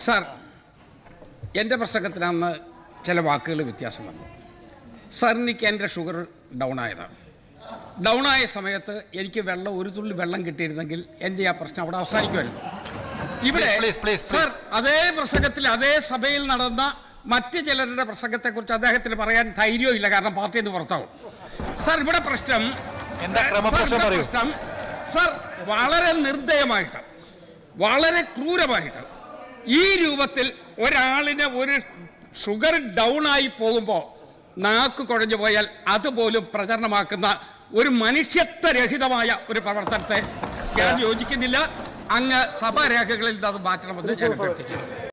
Sir, എൻ്റെ പ്രസംഗത്തിനന്ന് ചില വാക്കുകൾ വ്യത്യാസം വന്നു. സാറിനിക്ക് എൻ്റെ ഷുഗർ ഡൗൺ ആയതാണ്. ഡൗണായ സമയത്ത് എനിക്ക് ഒരു തുള്ളി വെള്ളം കിട്ടിയിരുന്നെങ്കിൽ എൻ്റെ ആ പ്രശ്നം അവിടെ അവസാനിക്കുമായിരുന്നു. ഇവിടെ സാർ അതേ പ്രസംഗത്തിൽ അതേ സഭയിൽ നടന്ന മറ്റ് ചിലരുടെ പ്രസംഗത്തെക്കുറിച്ച് അദ്ദേഹത്തിന് പറയാൻ ധൈര്യമില്ല, കാരണം പാർട്ടിയിൽ നിന്ന് പുറത്താവും. സാർ ഇവിടെ പ്രശ്നം സാർ വളരെ നിർദ്ദയമായിട്ട്, വളരെ ക്രൂരമായിട്ട് ഈ രൂപത്തിൽ ഒരാളിന് ഒരു ഷുഗർ ഡൗൺ ആയി പോകുമ്പോൾ നാക്ക് കുഴഞ്ഞു പോയാൽ അതുപോലും പ്രചരണമാക്കുന്ന ഒരു മനുഷ്യത്വരഹിതമായ ഒരു പ്രവർത്തനത്തെ ഞാൻ യോജിക്കുന്നില്ല. അങ്ങ് സഭാരേഖകളിൽ അത് മാറ്റണമെന്ന് ഞാൻ അഭ്യർത്ഥിക്കുന്നു.